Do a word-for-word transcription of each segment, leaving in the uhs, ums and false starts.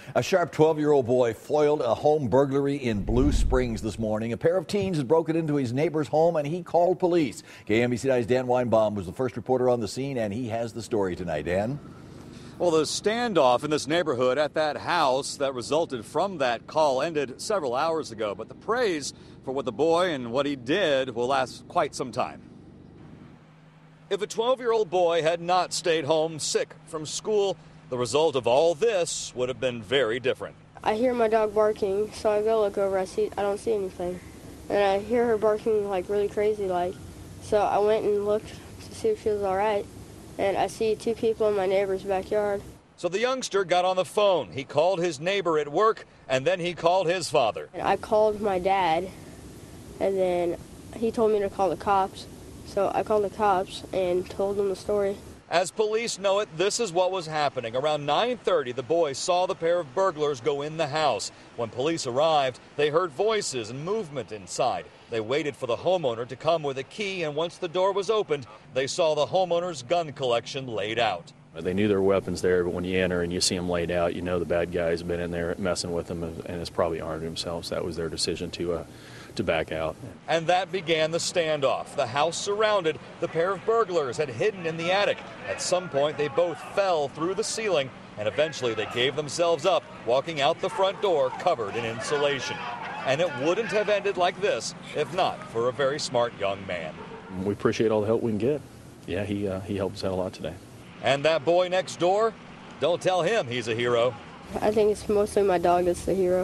A sharp twelve-year-old boy foiled a home burglary in Blue Springs this morning. A pair of teens had broken into his neighbor's home and he called police. K M B C nine's Dan Weinbaum was the first reporter on the scene, and he has the story tonight. Dan? Well, the standoff in this neighborhood at that house that resulted from that call ended several hours ago, but the praise for what the boy and what he did will last quite some time. If a twelve-year-old boy had not stayed home sick from school, the result of all this would have been very different. I hear my dog barking, so I go look over. I see, I don't see anything. And I hear her barking like really crazy like. So I went and looked to see if she was all right. And I see two people in my neighbor's backyard. So the youngster got on the phone. He called his neighbor at work, and then he called his father. And I called my dad, and then he told me to call the cops. So I called the cops and told them the story. As police know it, this is what was happening. Around nine thirty, the boys saw the pair of burglars go in the house. When police arrived, they heard voices and movement inside. They waited for the homeowner to come with a key, and once the door was opened, they saw the homeowner's gun collection laid out. They knew there were weapons there, but when you enter and you see them laid out, you know the bad guys have been in there messing with them and has probably armed themselves. That was their decision to uh, to back out. And that began the standoff. The house surrounded. The pair of burglars had hidden in the attic. At some point, they both fell through the ceiling, and eventually they gave themselves up, walking out the front door covered in insulation. And it wouldn't have ended like this if not for a very smart young man. We appreciate all the help we can get. Yeah, he, uh, he helped us out a lot today. And that boy next door, don't tell him he's a hero. I think it's mostly my dog that's the hero.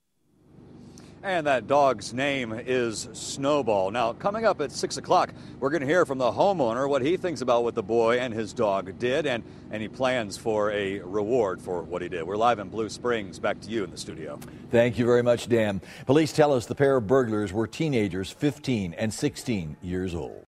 And that dog's name is Snowball. Now, coming up at six o'clock, we're going to hear from the homeowner what he thinks about what the boy and his dog did and any plans for a reward for what he did. We're live in Blue Springs. Back to you in the studio. Thank you very much, Dan. Police tell us the pair of burglars were teenagers, fifteen and sixteen years old.